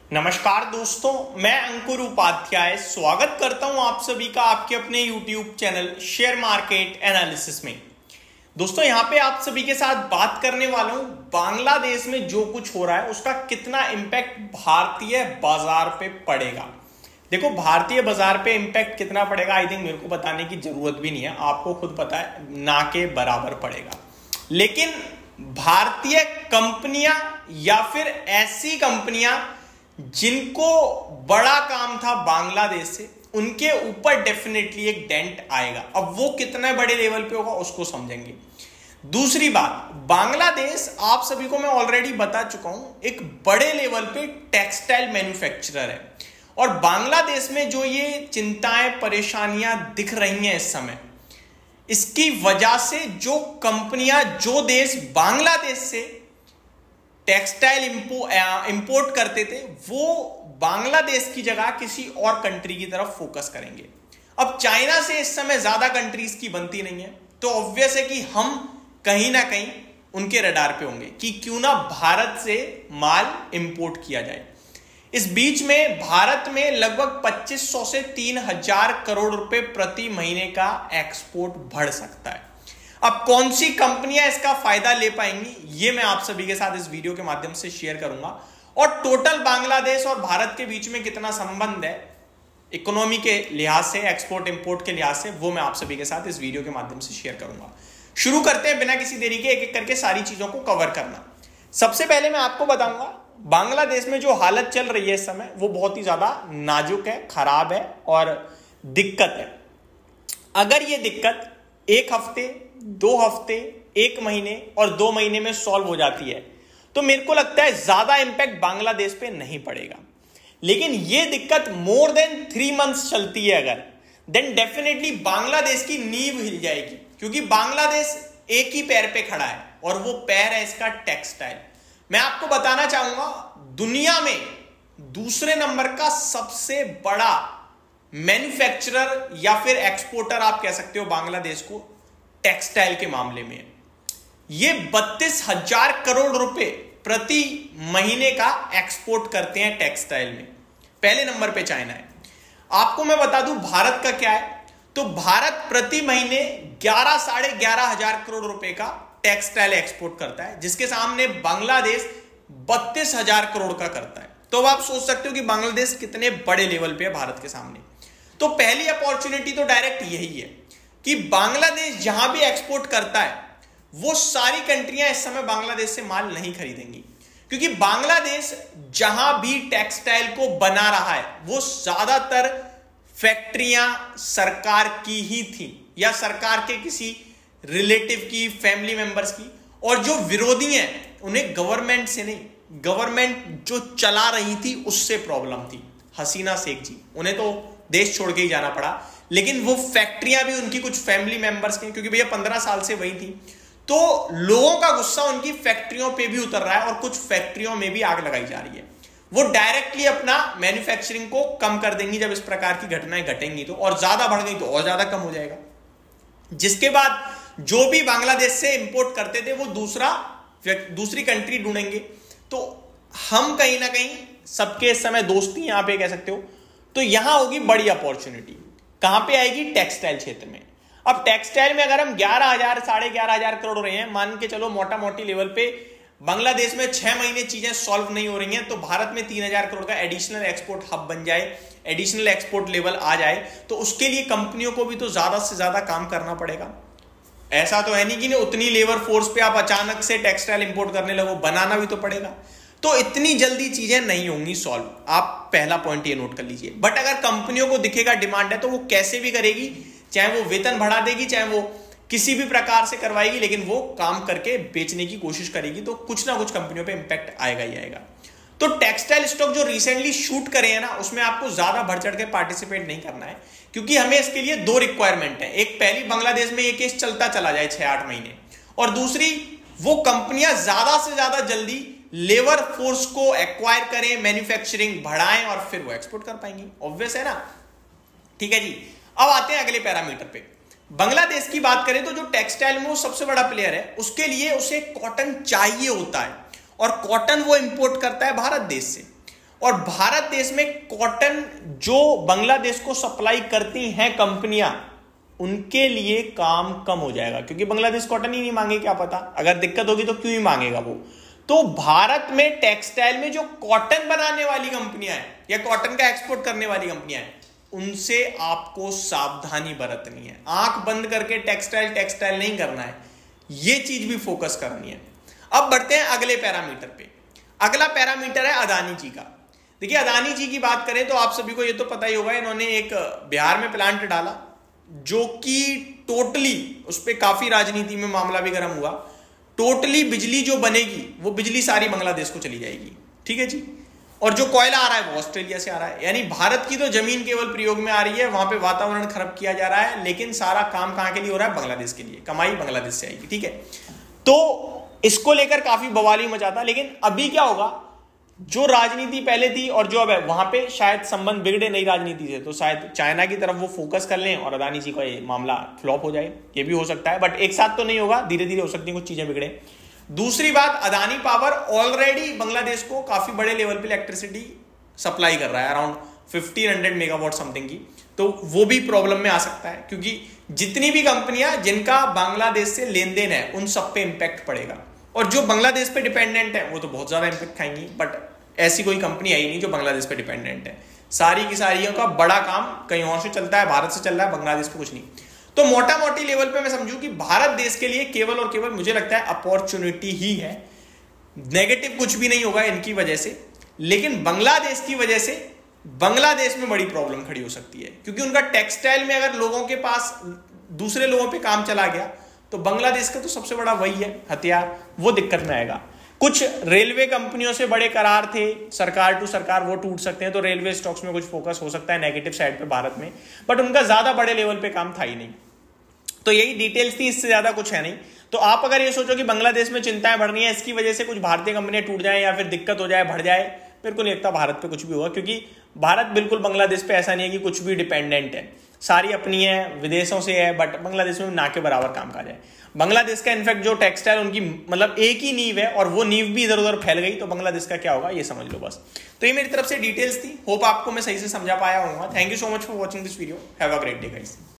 नमस्कार दोस्तों, मैं अंकुर उपाध्याय स्वागत करता हूं आप सभी का आपके अपने YouTube channel share market analysis में। दोस्तों यहां पे आप सभी के साथ बात करने वाला हूं बांग्लादेश में जो कुछ हो रहा है उसका कितना इंपैक्ट भारतीय बाजार पे पड़ेगा। देखो भारतीय बाजार पे इंपैक्ट कितना पड़ेगा आई थिंक मेरे को बताने की जरूरत भी नहीं है, आपको खुद पता है ना के बराबर पड़ेगा। लेकिन भारतीय कंपनियां या फिर ऐसी कंपनियां जिनको बड़ा काम था बांग्लादेश से, उनके ऊपर डेफिनेटली एक डेंट आएगा। अब वो कितने बड़े लेवल पे होगा उसको समझेंगे। दूसरी बात, बांग्लादेश आप सभी को मैं ऑलरेडी बता चुका हूं एक बड़े लेवल पे टेक्सटाइल मैन्युफैक्चरर है, और बांग्लादेश में जो ये चिंताएं परेशानियां दिख रही हैं इस समय, इसकी वजह से जो कंपनियां, जो देश बांग्लादेश से टेक्सटाइल इंपोर्ट करते थे वो बांग्लादेश की जगह किसी और कंट्री की तरफ फोकस करेंगे। अब चाइना से इस समय ज्यादा कंट्रीज की बनती नहीं है, तो ऑब्वियस है कि हम कहीं ना कहीं उनके रडार पे होंगे कि क्यों ना भारत से माल इंपोर्ट किया जाए। इस बीच में भारत में लगभग 2500 से 3000 करोड़ रुपए प्रति महीने का एक्सपोर्ट बढ़ सकता है। अब कौन सी कंपनियां इसका फायदा ले पाएंगी ये मैं आप सभी के साथ इस वीडियो के माध्यम से शेयर करूंगा, और टोटल बांग्लादेश और भारत के बीच में कितना संबंध है इकोनॉमी के लिहाज से, एक्सपोर्ट इंपोर्ट के लिहाज से, वो मैं आप सभी के साथ इस वीडियो के माध्यम से शेयर करूंगा। शुरू करते हैं बिना किसी देरी के, एक एक करके सारी चीजों को कवर करना। सबसे पहले मैं आपको बताऊंगा बांग्लादेश में जो हालत चल रही है इस समय वो बहुत ही ज्यादा नाजुक है, खराब है और दिक्कत है। अगर ये दिक्कत एक हफ्ते, 2 हफ्ते, 1 महीने और 2 महीने में सॉल्व हो जाती है तो मेरे को लगता है ज्यादा इंपैक्ट बांग्लादेश पे नहीं पड़ेगा। लेकिन ये दिक्कत मोर देन 3 मंथ्स चलती है अगर, देन डेफिनेटली बांग्लादेश की नींव हिल जाएगी, क्योंकि बांग्लादेश एक ही पैर पे खड़ा है और वो पैर है इसका टेक्सटाइल। मैं आपको बताना चाहूंगा दुनिया में दूसरे नंबर का सबसे बड़ा मैन्युफैक्चरर या फिर एक्सपोर्टर आप कह सकते हो बांग्लादेश को टेक्सटाइल के मामले में। ये 32,000 करोड़ रुपए प्रति महीने का एक्सपोर्ट करते हैं टेक्सटाइल में। पहले नंबर पे चाइना है। आपको मैं बता दूं भारत का क्या है, तो भारत प्रति महीने 11 साढ़े 11,000 करोड़ रुपए का टेक्सटाइल एक्सपोर्ट करता है, जिसके सामने बांग्लादेश 32,000 करोड़ का करता है। तो अब आप सोच सकते हो कि बांग्लादेश कितने बड़े लेवल पे है भारत के सामने। तो पहली अपॉर्चुनिटी तो डायरेक्ट यही है कि बांग्लादेश जहां भी एक्सपोर्ट करता है वो सारी कंट्रियां इस समय बांग्लादेश से माल नहीं खरीदेंगी, क्योंकि बांग्लादेश जहां भी टेक्सटाइल को बना रहा है वो ज्यादातर फैक्ट्रियां सरकार की ही थी या सरकार के किसी रिलेटिव की, फैमिली मेंबर्स की, और जो विरोधी हैं उन्हें गवर्नमेंट से नहीं, गवर्नमेंट जो चला रही थी उससे प्रॉब्लम थी। हसीना शेख जी, उन्हें तो देश छोड़ के ही जाना पड़ा, लेकिन वो फैक्ट्रियां भी उनकी कुछ फैमिली मेंबर्स की, क्योंकि भैया 15 साल से वही थी। तो लोगों का गुस्सा उनकी फैक्ट्रियों पे भी उतर रहा है और कुछ फैक्ट्रियों में भी आग लगाई जा रही है। वो डायरेक्टली अपना मैन्युफैक्चरिंग को कम कर देंगी जब इस प्रकार की घटनाएं घटेंगी तो, और ज्यादा बढ़ गई तो और ज्यादा कम हो जाएगा। जिसके बाद जो भी बांग्लादेश से इंपोर्ट करते थे वो दूसरी कंट्री ढूंढेंगे। तो हम कहीं ना कहीं सबके इस समय दोस्ती यहां पे कह सकते हो, तो यहां होगी बड़ी अपॉर्चुनिटी। कहां पे आएगी? टेक्सटाइल क्षेत्र में। अब टेक्सटाइल में अगर हम 11,000 साढ़े 11,000 करोड़ रहे हैं, मान के चलो मोटा मोटी लेवल पे बांग्लादेश में 6 महीने चीजें सॉल्व नहीं हो रही हैं, तो भारत में 3,000 करोड़ का एडिशनल एक्सपोर्ट हब बन जाए, एडिशनल एक्सपोर्ट लेवल आ जाए, तो उसके लिए कंपनियों को भी तो ज्यादा से ज्यादा काम करना पड़ेगा। ऐसा तो है नहीं कि उतनी लेबर फोर्स पे आप अचानक से टेक्सटाइल इंपोर्ट करने लगो, बनाना भी तो पड़ेगा। तो इतनी जल्दी चीजें नहीं होंगी सॉल्व, आप पहला पॉइंट ये नोट कर लीजिए। बट अगर कंपनियों को दिखेगा डिमांड है तो वो कैसे भी करेगी, चाहे वो वेतन बढ़ा देगी, चाहे वो किसी भी प्रकार से करवाएगी, लेकिन वो काम करके बेचने की कोशिश करेगी, तो कुछ ना कुछ कंपनियों पे इंपैक्ट आएगा ही आएगा। तो टेक्सटाइल स्टॉक जो रिसेंटली शूट करे हैं ना, उसमें आपको ज्यादा बढ़ चढ़ के पार्टिसिपेट नहीं करना है, क्योंकि हमें इसके लिए 2 रिक्वायरमेंट है। एक, पहली बांग्लादेश में ये केस चलता चला जाए 6-8 महीने, और दूसरी वो कंपनियां ज्यादा से ज्यादा जल्दी लेबर फोर्स को एक्वायर करें, मैन्युफैक्चरिंग बढ़ाएं और फिर वो एक्सपोर्ट कर पाएंगी। ऑब्वियस है ना। ठीक है जी, अब आते हैं अगले पैरामीटर पे। बांग्लादेश की बात करें तो जो टेक्सटाइल में वो सबसे बड़ा प्लेयर है, उसके लिए उसे कॉटन चाहिए होता है, और कॉटन वो इंपोर्ट करता है भारत देश से। और भारत देश में कॉटन जो बांग्लादेश को सप्लाई करती हैं कंपनियां, उनके लिए काम कम हो जाएगा, क्योंकि बांग्लादेश कॉटन ही नहीं मांगे, क्या पता अगर दिक्कत होगी तो क्यों ही मांगेगा वो। तो भारत में टेक्सटाइल में जो कॉटन बनाने वाली कंपनियां हैं या कॉटन का एक्सपोर्ट करने वाली कंपनियां हैं, उनसे आपको सावधानी बरतनी है। आंख बंद करके टेक्सटाइल नहीं करना है, ये चीज भी फोकस करनी है। अब बढ़ते हैं अगले पैरामीटर पे। अगला पैरामीटर है अदानी जी का। देखिए, अदानी जी की बात करें तो आप सभी को ये तो पता ही होगा, इन्होंने एक बिहार में प्लांट डाला जो कि टोटली, उस पर काफी राजनीति में मामला भी गर्म हुआ। टोटली बिजली जो बनेगी वो बिजली सारी बांग्लादेश को चली जाएगी, ठीक है जी। और जो कोयला आ रहा है वो ऑस्ट्रेलिया से आ रहा है, यानी भारत की तो जमीन केवल प्रयोग में आ रही है, वहां पे वातावरण खराब किया जा रहा है, लेकिन सारा काम कहां के लिए हो रहा है? बांग्लादेश के लिए। कमाई बांग्लादेश से आएगी, ठीक है। तो इसको लेकर काफी बवाली मचाता, लेकिन अभी क्या होगा, जो राजनीति पहले थी और जो अब है, वहां पे शायद संबंध बिगड़े नई राजनीति से, तो शायद चाइना की तरफ वो फोकस कर लें और अदानी जी का ये मामला फ्लॉप हो जाए, ये भी हो सकता है। बट एक साथ तो नहीं होगा, धीरे धीरे हो सकती है कुछ चीजें बिगड़े। दूसरी बात, अदानी पावर ऑलरेडी बांग्लादेश को काफी बड़े लेवल पे इलेक्ट्रिसिटी सप्लाई कर रहा है, अराउंड 1500 मेगावाट समथिंग की, तो वो भी प्रॉब्लम में आ सकता है, क्योंकि जितनी भी कंपनियां जिनका बांग्लादेश से लेन देन है उन सब पे इंपैक्ट पड़ेगा। और जो बांग्लादेश पे डिपेंडेंट है वो तो बहुत ज्यादा इंपैक्ट खाएंगी, बट ऐसी कोई कंपनी है ही नहीं जो बांग्लादेश पे डिपेंडेंट है। सारी की सारियों का बड़ा काम कहीं और से चलता है, भारत से चल रहा है, बांग्लादेश पे कुछ नहीं। तो मोटा मोटी लेवल पे मैं समझूं कि भारत देश के लिए केवल और केवल मुझे लगता है अपॉर्चुनिटी ही है, नेगेटिव कुछ भी नहीं होगा इनकी वजह से। लेकिन बांग्लादेश की वजह से बांग्लादेश में बड़ी प्रॉब्लम खड़ी हो सकती है, क्योंकि उनका टेक्सटाइल में अगर लोगों के पास दूसरे लोगों पे काम चला गया तो बांग्लादेश का तो सबसे बड़ा वही है हथियार, वो दिक्कत में आएगा। कुछ रेलवे कंपनियों से बड़े करार थे सरकार टू सरकार, वो टूट सकते हैं, तो रेलवे स्टॉक्स में कुछ फोकस हो सकता है नेगेटिव साइड पे भारत में, बट उनका ज्यादा बड़े लेवल पे काम था ही नहीं। तो यही डिटेल्स थी, इससे ज्यादा कुछ है नहीं। तो आप अगर ये सोचो कि बांग्लादेश में चिंताएं बढ़ रही हैं, इसकी वजह से कुछ भारतीय कंपनियां टूट जाएं या फिर दिक्कत हो जाए, बढ़ जाए, मेरे को नहीं लगता भारत पे कुछ भी होगा, क्योंकि भारत बिल्कुल बांग्लादेश पे ऐसा नहीं है कि कुछ भी डिपेंडेंट है, सारी अपनी है, विदेशों से है, बट बांग्लादेश में ना के बराबर काम काज है। बांग्लादेश का इनफैक्ट जो टेक्सटाइल उनकी मतलब एक ही नींव है, और वो नींव भी इधर उधर फैल गई, तो बांग्लादेश का क्या होगा ये समझ लो बस। तो ये मेरी तरफ से डिटेल्स थी, होप आपको मैं सही से समझा पाया हूँ। Thank you so much for watching this video, have a great day guys.